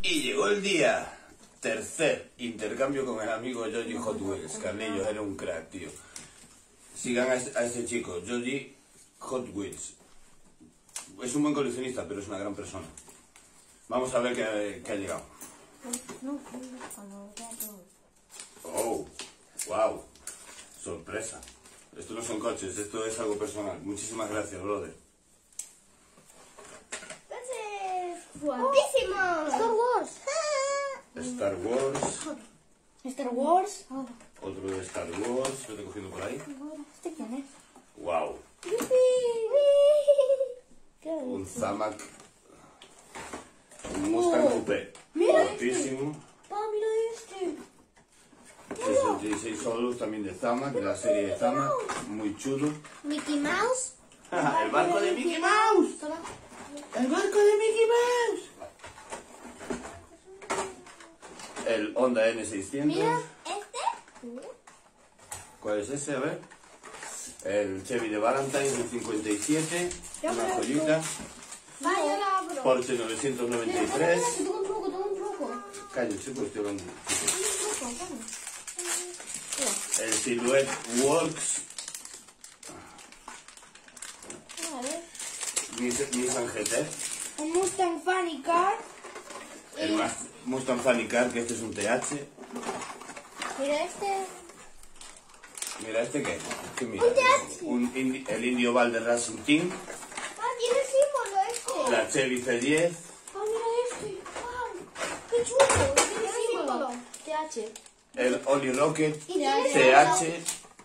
Y llegó el día. Tercer intercambio con el amigo Yogi Hot Wheels. Carlillos era un crack, tío. Sigan a ese chico, Yogi Hot Wheels. Es un buen coleccionista, pero es una gran persona. Vamos a ver qué ha llegado. Oh, wow. Sorpresa. Esto no son coches, esto es algo personal. Muchísimas gracias, brother. ¡Guapísimo! Star Wars. Star Wars. Star Wars. Otro de Star Wars. Lo estoy cogiendo por ahí. ¿Este quién es? Wow. Un Zamac. Un Mustang Coupé. Mira Guapísimo. Mira este. 66 solos también de Zamac, de la serie de Zamac. Muy chulo. Mickey Mouse. El barco de Mickey Mouse. El barco de Mickey Mouse. El Honda N600. Mira, este. ¿Cuál es ese? A ver. El Chevy de Valentine del 57. Una joyita. Vaya, la abro. Porsche 993. Tengo un truco. Cállate, pues estoy hablando. Mira. El Silhouette Works. A ver. Nissan GT. Un Mustang Funny Car. El Mustang Funny Car, que este es un TH. Mira este. Mira, ¿este qué? ¿Qué mira? Un TH. El Indio Valde Racing Team. Ah, tiene símbolo este. La Chevy C10. Ah, mira este. Wow. Qué chulo. Tiene símbolo. TH. El Oli Rocket. Y tiene TH.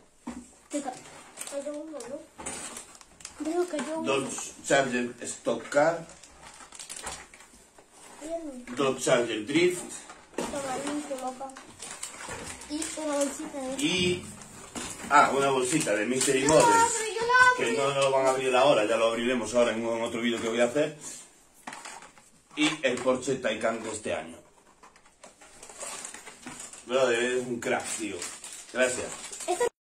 Creo que yo. Dodge Charger Stock Car. Dodge Charger Drift. Y una bolsita de. Y... una bolsita de Mystery Models. Que no lo van a abrir ahora, ya lo abriremos ahora en otro vídeo que voy a hacer. Y el Porsche Taycan de este año. Brother, eres un crack, tío. Gracias.